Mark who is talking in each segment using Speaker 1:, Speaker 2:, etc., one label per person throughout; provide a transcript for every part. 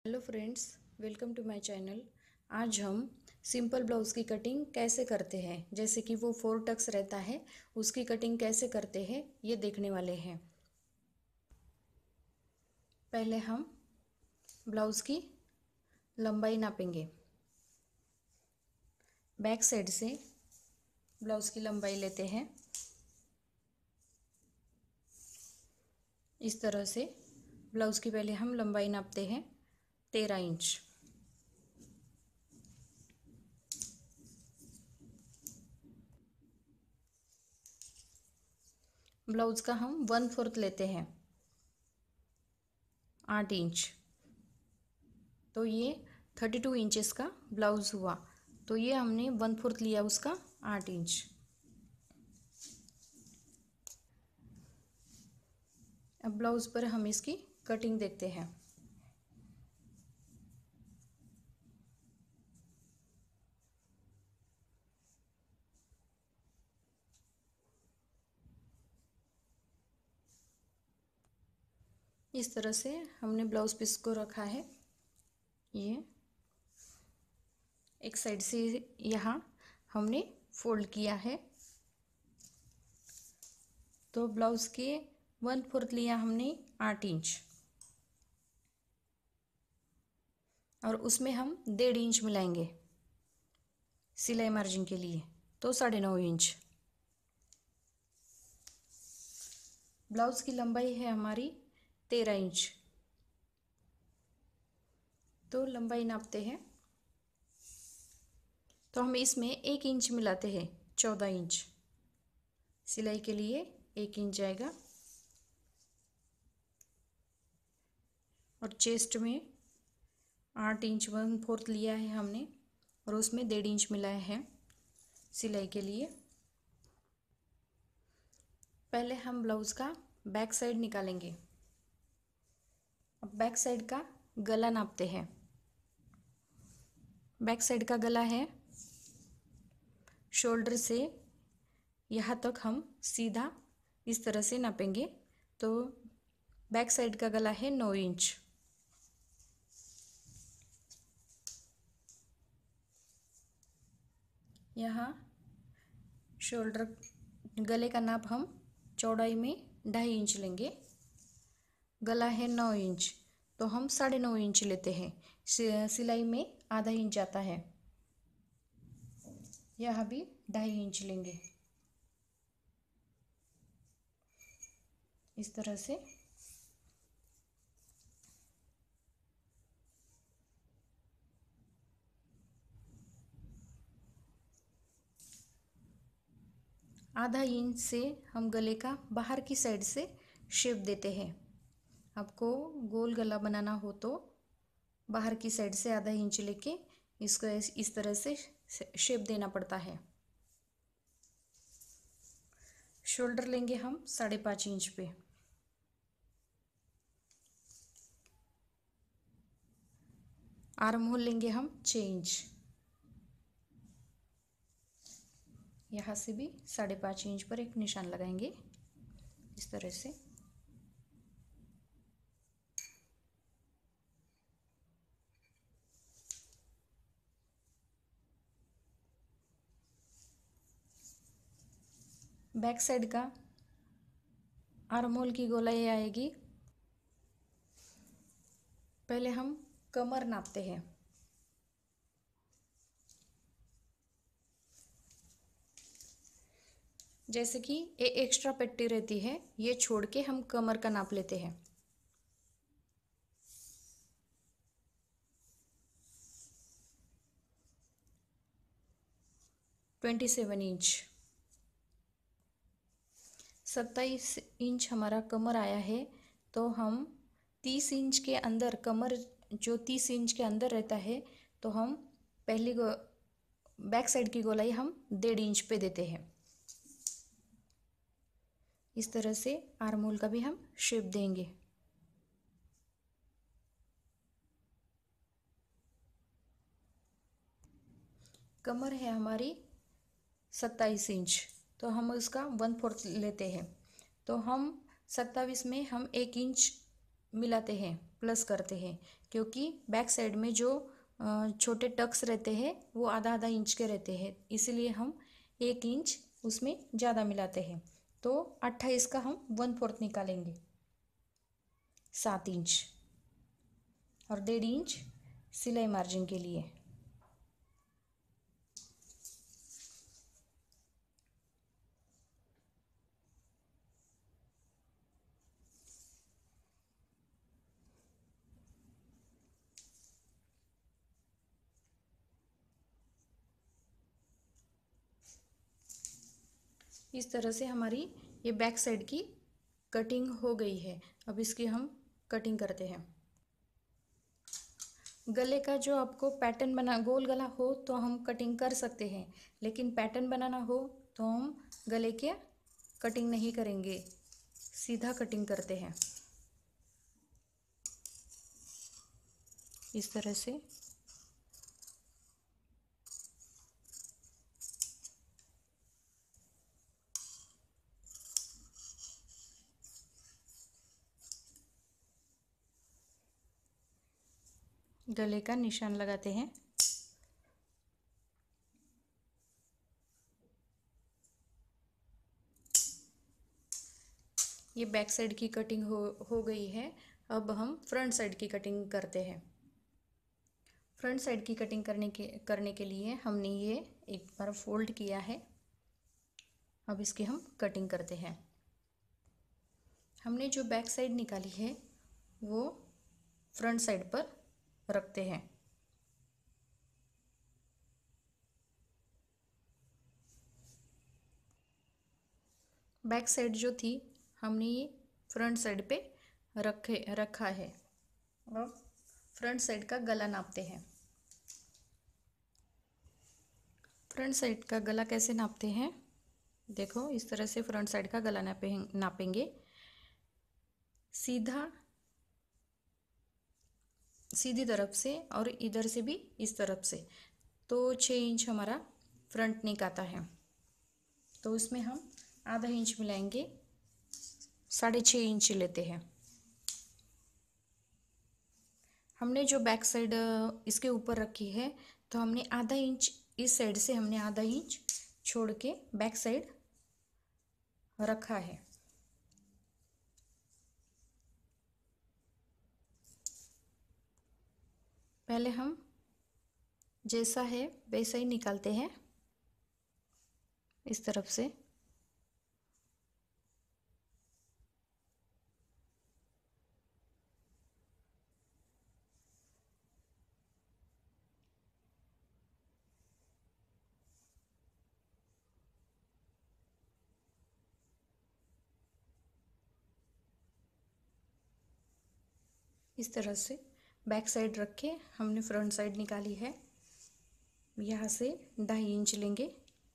Speaker 1: Hello friends, welcome to my channel. आज हम simple blouse की कटिंग कैसे करते हैं, जैसे कि वो 4 टक्स रहता है, उसकी कटिंग कैसे करते हैं ये देखने वाले हैं। पहले हम ब्लाउज़ की लंबाई नापेंगे। बैक साइड से ब्लाउज़ की लंबाई लेते हैं। इस तरह से ब्लाउज़ की पहले हम लंबाई नापते हैं 13 इंच। ब्लाउज़ का हम 1/4 लेते हैं 8 इंच। तो ये 32 इंचेस का ब्लाउज़ हुआ। तो ये हमने 1/4 लिया उसका 8 इंच। अब ब्लाउज़ पर हम इसकी कटिंग देखते हैं। इस तरह से हमने ब्लाउज़ पीस को रखा है। ये एक साइड से यहाँ हमने फोल्ड किया है। तो ब्लाउज़ के 1/4 लिया हमने 8 इंच, और उसमें हम 1.5 इंच मिलाएंगे सिलाई मार्जिन के लिए, तो 9.5 इंच। ब्लाउज़ की लंबाई है हमारी 13 इंच। तो लंबाई नापते हैं, तो हम इसमें 1 इंच मिलाते हैं 14 इंच। सिलाई के लिए 1 इंच जाएगा, और चेस्ट में 8 इंच 1/4 लिया है हमने, और उसमें 1.5 इंच मिलाया है सिलाई के लिए। पहले हम ब्लाउज़ का बैक साइड निकालेंगे। अब बैक साइड का गला नापते हैं। बैक साइड का गला है शोल्डर से यहाँ तक हम सीधा इस तरह से नापेंगे। तो बैक साइड का गला है 9 इंच। यहाँ शोल्डर गले का नाप हम चौड़ाई में 2.5 इंच लेंगे। गला है 9 इंच, तो हम 9.5 इंच लेते हैं। सिलाई में आधा इंच जाता है। यहाँ भी 2.5 इंच लेंगे इस तरह से। आधा इंच से हम गले का बाहर की साइड से शेप देते हैं। आपको गोल गला बनाना हो तो बाहर की साइड से आधा इंच लेके इसको इस तरह से शेप देना पड़ता है। शोल्डर लेंगे हम 5.5 इंच पे। आर्म होल लेंगे हम 6 इंच। यहाँ से भी 5.5 इंच पर एक निशान लगाएंगे इस तरह से। बैक साइड का आर्म होल की गोलाई आएगी। पहले हम कमर नापते हैं। जैसे कि ये एक्स्ट्रा पट्टी रहती है, ये छोड़ के हम कमर का नाप लेते हैं। ट्वेंटी 27 इंच हमारा कमर आया है। तो हम 30 इंच के अंदर, कमर जो 30 इंच के अंदर रहता है, तो हम पहली बैक साइड की गोलाई हम 1.5 इंच पे देते हैं। इस तरह से आर्म होल का भी हम शेप देंगे। कमर है हमारी 27 इंच, तो हम उसका 1/4 लेते हैं। तो हम 27 में हम 1 इंच मिलाते हैं प्लस करते हैं, क्योंकि बैक साइड में जो छोटे टक्स रहते हैं वो आधा आधा इंच के रहते हैं, इसीलिए हम 1 इंच उसमें ज़्यादा मिलाते हैं। तो 28 का हम 1/4 निकालेंगे, 7 इंच और 1.5 इंच सिलाई मार्जिन के लिए। इस तरह से हमारी ये बैक साइड की कटिंग हो गई है। अब इसकी हम कटिंग करते हैं। गले का जो आपको पैटर्न बना, गोल गला हो तो हम कटिंग कर सकते हैं, लेकिन पैटर्न बनाना हो तो हम गले के कटिंग नहीं करेंगे, सीधा कटिंग करते हैं इस तरह से। गले का निशान लगाते हैं। ये बैक साइड की कटिंग हो गई है। अब हम फ्रंट साइड की कटिंग करते हैं। फ्रंट साइड की कटिंग करने के लिए हमने ये एक बार फोल्ड किया है। अब इसकी हम कटिंग करते हैं। हमने जो बैक साइड निकाली है वो फ्रंट साइड पर रखते हैं। बैक साइड जो थी हमने ये फ्रंट साइड पे रखा है। अब फ्रंट साइड का गला नापते हैं। फ्रंट साइड का गला कैसे नापते हैं, देखो इस तरह से फ्रंट साइड का गला नापेंगे। सीधी तरफ से और इधर से भी इस तरफ से, तो 6 इंच हमारा फ्रंट नेक आता है। तो उसमें हम आधा इंच मिलाएंगे, 6.5 इंच लेते हैं। हमने जो बैक साइड इसके ऊपर रखी है, तो हमने आधा इंच इस साइड से हमने आधा इंच छोड़ के बैक साइड रखा है। पहले हम जैसा है वैसा ही निकालते हैं इस तरफ से। इस तरह से बैक साइड रख के हमने फ्रंट साइड निकाली है। यहाँ से 2.5 इंच लेंगे,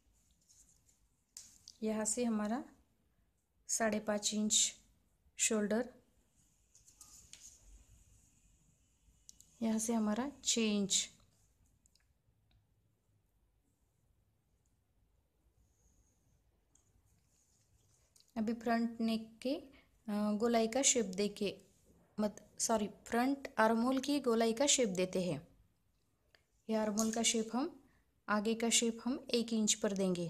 Speaker 1: यहाँ से हमारा 5.5 इंच शोल्डर, यहाँ से हमारा 6 इंच। अभी फ्रंट नेक के गोलाई का शेप देके फ्रंट आर्महोल की गोलाई का शेप देते हैं। ये आर्महोल का शेप हम आगे का शेप हम 1 इंच पर देंगे।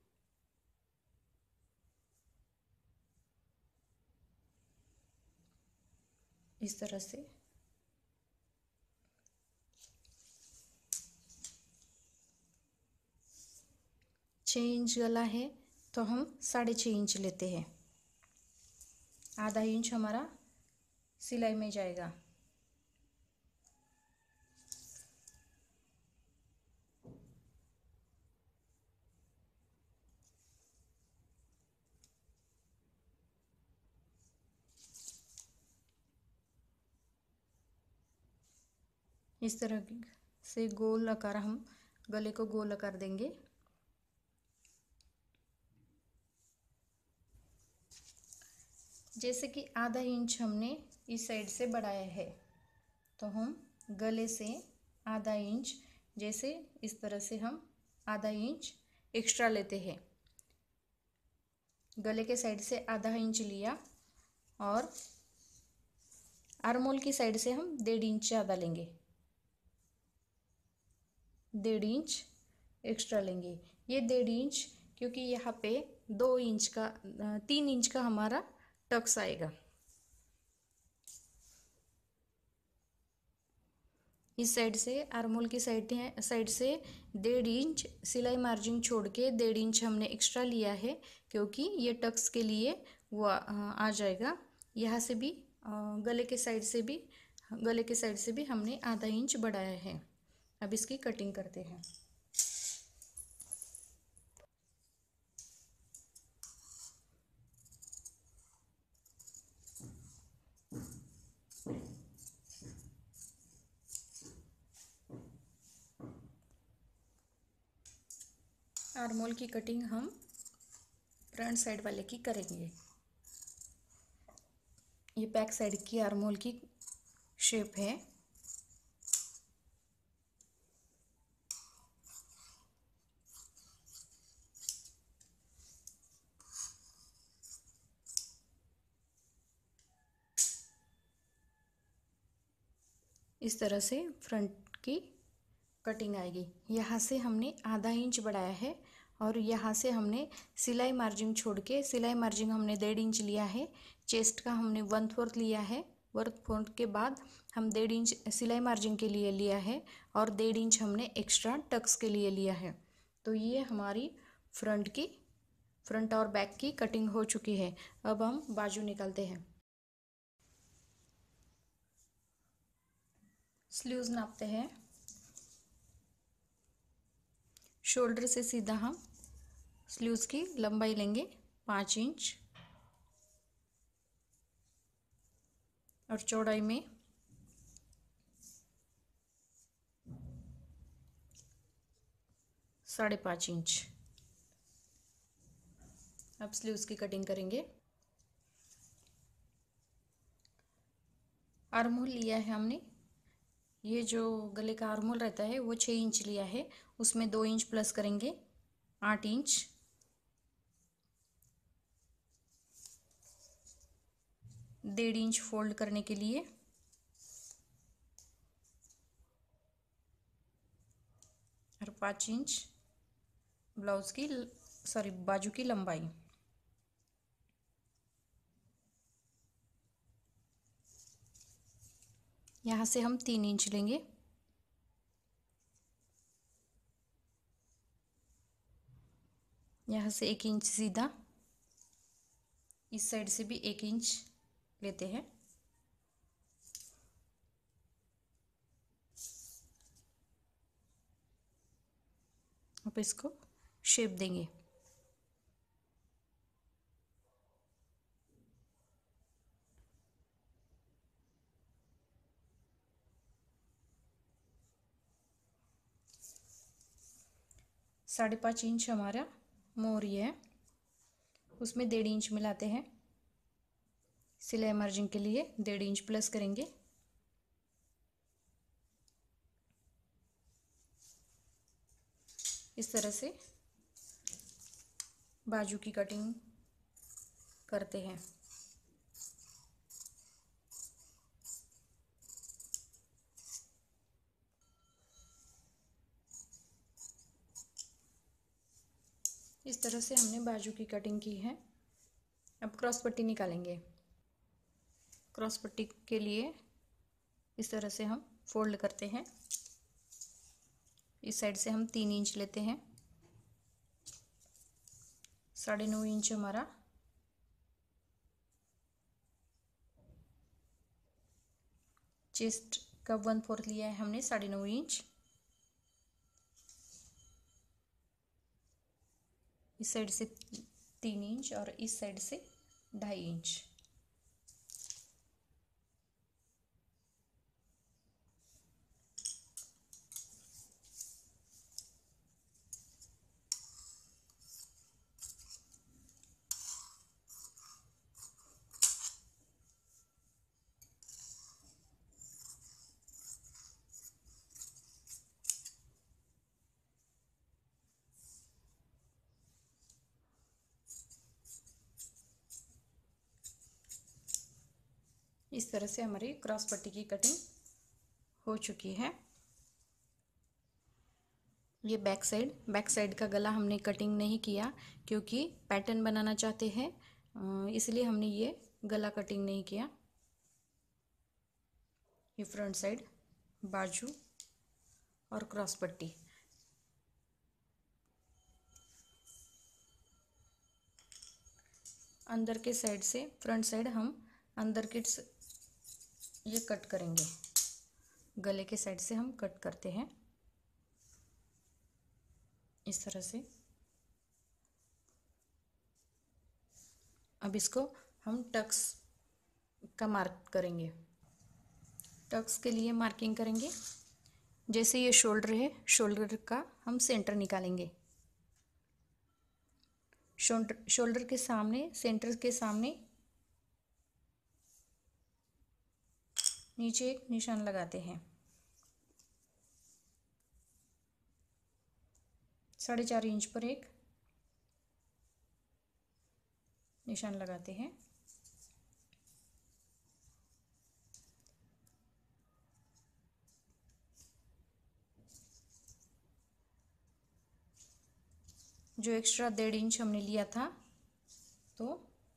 Speaker 1: इस तरह से छः इंच गला है तो हम 6.5 इंच लेते हैं। आधा इंच हमारा सिलाई में जाएगा। इस तरह से गोल आकार हम गले को गोल आकार देंगे। जैसे कि आधा इंच हमने इस साइड से बढ़ाया है, तो हम गले से आधा इंच, जैसे इस तरह से हम आधा इंच एक्स्ट्रा लेते हैं। गले के साइड से आधा इंच लिया और आर्मोल की साइड से हम 1.5 इंच ज़्यादा लेंगे, 1.5 इंच एक्स्ट्रा लेंगे। ये 1.5 इंच क्योंकि यहाँ पे 2 इंच का 3 इंच का हमारा टक्स आएगा। इस साइड से आर्मोल की साइड से 1.5 इंच सिलाई मार्जिन छोड़ के 1.5 इंच हमने एक्स्ट्रा लिया है, क्योंकि ये टक्स के लिए वो आ जाएगा। यहाँ से भी गले के साइड से भी हमने आधा इंच बढ़ाया है। अब इसकी कटिंग करते हैं। आर्मोल की कटिंग हम फ्रंट साइड वाले की करेंगे। ये बैक साइड की आर्मोल की शेप है। इस तरह से फ्रंट की कटिंग आएगी। यहाँ से हमने आधा इंच बढ़ाया है और यहाँ से हमने सिलाई मार्जिन छोड़ के, सिलाई मार्जिन हमने 1.5 इंच लिया है। चेस्ट का हमने 1/4 लिया है। 1/4 के बाद हम 1.5 इंच सिलाई मार्जिन के लिए लिया है और 1.5 इंच हमने एक्स्ट्रा टक्स के लिए लिया है। तो ये हमारी फ्रंट और बैक की कटिंग हो चुकी है। अब हम बाजू निकालते हैं। स्लीव्स नापते हैं। शोल्डर से सीधा हम स्लीव्स की लंबाई लेंगे 5 इंच और चौड़ाई में 5.5 इंच। अब स्लीव्स की कटिंग करेंगे। आर्महोल लिया है हमने, ये जो गले का आर्महोल रहता है वो 6 इंच लिया है, उसमें 2 इंच प्लस करेंगे 8 इंच। 1.5 इंच फोल्ड करने के लिए और 5 इंच बाजू की लंबाई। यहाँ से हम 3 इंच लेंगे। यहाँ से 1 इंच सीधा, इस साइड से भी 1 इंच लेते हैं। अब इसको शेप देंगे। साढ़े 5 इंच हमारा मोहरी है, उसमें 1.5 इंच मिलाते हैं। सिलाई मार्जिन के लिए 1.5 इंच प्लस करेंगे। इस तरह से बाजू की कटिंग करते हैं। इस तरह से हमने बाजू की कटिंग की है। अब क्रॉस पट्टी निकालेंगे। क्रॉस पट्टी के लिए इस तरह से हम फोल्ड करते हैं। इस साइड से हम 3 इंच लेते हैं। 9.5 इंच हमारा चेस्ट का 1/4 लिया है हमने 9.5 इंच। इस साइड से 3 इंच और इस साइड से 2.5 इंच। इस तरह से हमारी क्रॉस पट्टी की कटिंग हो चुकी है। ये बैक साइड का गला हमने कटिंग नहीं किया क्योंकि पैटर्न बनाना चाहते हैं, इसलिए हमने ये गला कटिंग नहीं किया। ये फ्रंट साइड, बाजू और क्रॉस पट्टी। अंदर के साइड से फ्रंट साइड हम अंदर के ये कट करेंगे, गले के साइड से हम कट करते हैं इस तरह से। अब इसको हम टक्स का मार्क करेंगे। टक्स के लिए मार्किंग करेंगे, जैसे ये शोल्डर है, शोल्डर का हम सेंटर निकालेंगे। शोल्डर के सामने, सेंटर के सामने नीचे एक निशान लगाते हैं, 4.5 इंच पर एक निशान लगाते हैं। जो एक्स्ट्रा 1.5 इंच हमने लिया था, तो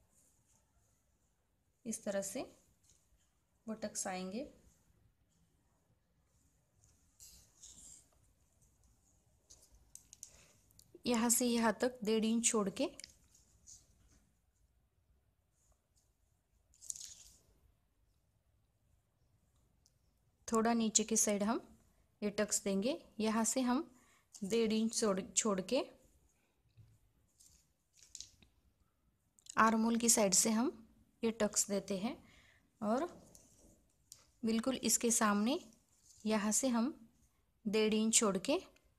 Speaker 1: इस तरह से वो टक्स आएंगे। यहाँ से यहाँ तक 1.5 इंच छोड़ के थोड़ा नीचे की साइड हम ये टक्स देंगे। यहाँ से हम 1.5 इंच छोड़ के आर्म होल की साइड से हम ये टक्स देते हैं और बिल्कुल इसके सामने यहाँ से हम 1.5 इंच छोड़ के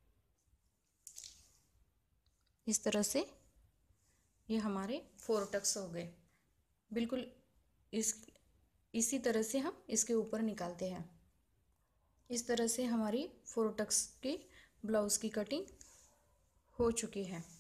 Speaker 1: इस तरह से ये हमारे 4 टक्स हो गए। बिल्कुल इसी तरह से हम इसके ऊपर निकालते हैं। इस तरह से हमारी 4 टक्स की ब्लाउज़ की कटिंग हो चुकी है।